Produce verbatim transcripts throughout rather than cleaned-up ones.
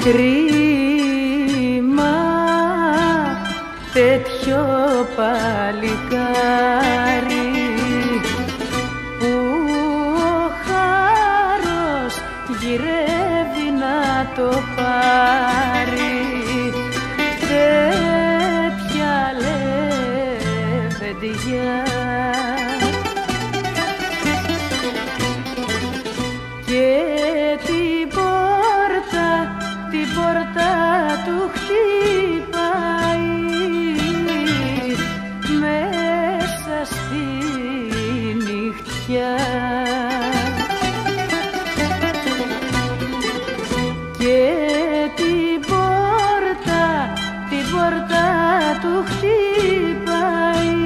Κρίμα τέτοιο παλικάρι που ο χάρος γυρεύει να το πάρει. Τέτοια λεβεντιά και την πόρτα, την πόρτα του χτυπάει μέσα στη νυχτιά. Και την πόρτα, την πόρτα του χτυπάει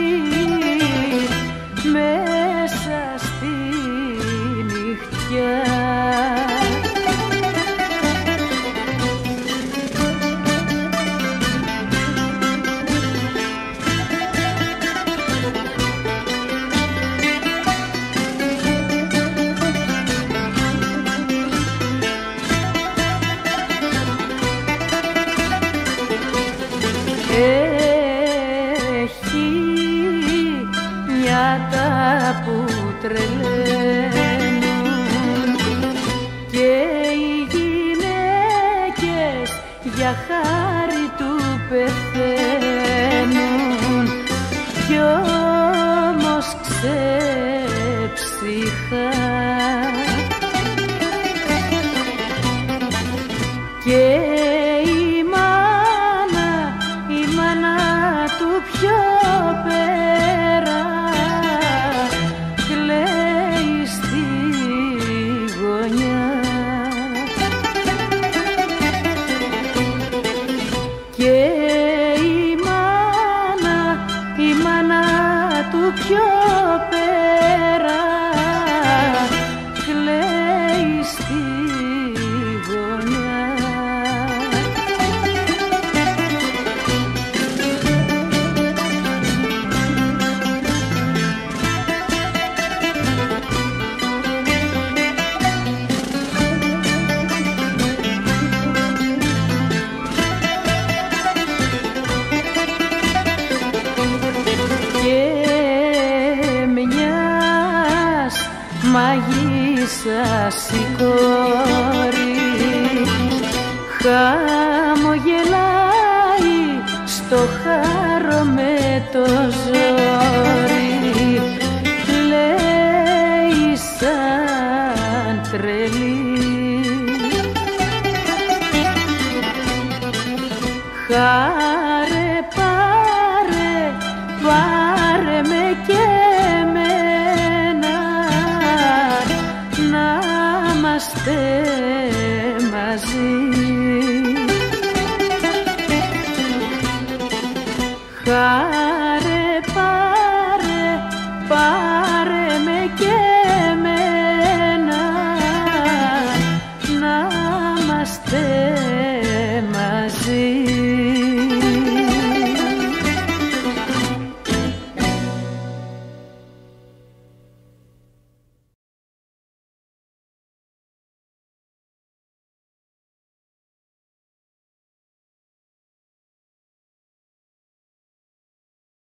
μέσα στη νυχτιά. Έχει νιάτα που τρελαίνουν και οι γυναίκες για χάρη του πεθαίνουν κι όμως ξεψυχά. Και πιο πέρα κλαίει στη γωνιά. Και η μάνα, η μάνα του πιο πέρα κλαίει στη γωνιά. Μαγισσάς η κόρη χαμογελάει στο χάρο με το ζόρι, λέει σαν τρελή. Χάρε πάρε, πάρε με και είμαστε μαζί. Χάρε